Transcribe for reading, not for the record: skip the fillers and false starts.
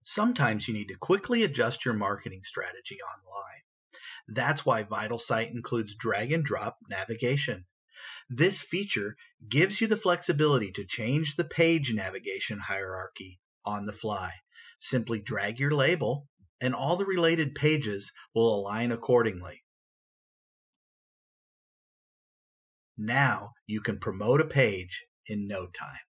Sometimes you need to quickly adjust your marketing strategy online. That's why VitalSite includes drag and drop navigation. This feature gives you the flexibility to change the page navigation hierarchy on the fly. Simply drag your label, and all the related pages will align accordingly. Now you can promote a page in no time.